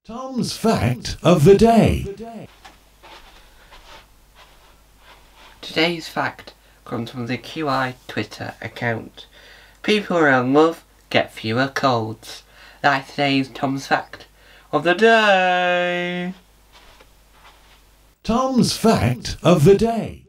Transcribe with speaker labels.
Speaker 1: Tom's Fact of the Day.
Speaker 2: Today's fact comes from the QI Twitter account. People around love get fewer colds. That's today's Tom's Fact of the Day.
Speaker 1: Tom's Fact of the Day.